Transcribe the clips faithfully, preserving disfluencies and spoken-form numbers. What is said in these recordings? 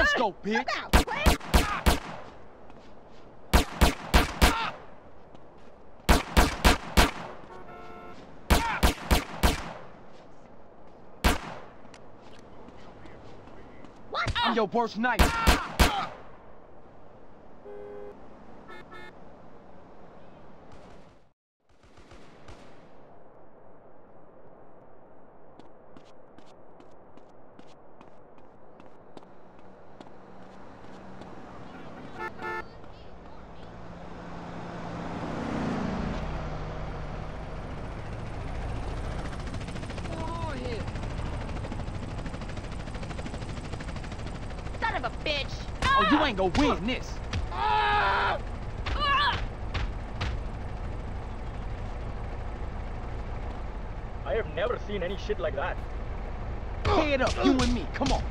Let's go, bitch. What? I'm your worst nightmare. Son of a bitch! Oh, you ain't gonna win this. Ah! Ah! I have never seen any shit like that. Head up, you and me. Come on.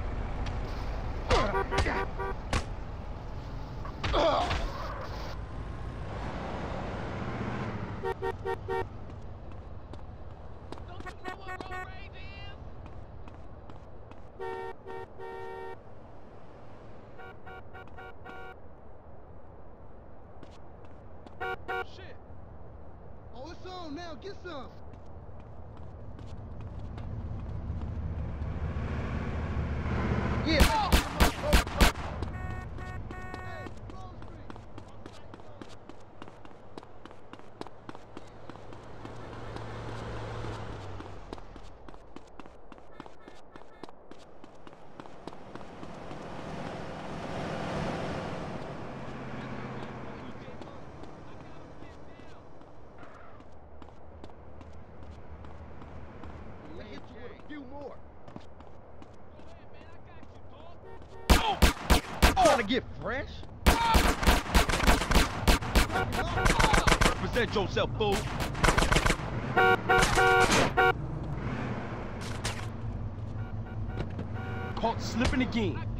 Shit. Oh, it's on now. Get some. Yeah. Oh. Hey, Grove Street. Let hit you with a few more. Oh. Trying to get fresh? Represent yourself, fool. Caught slipping again.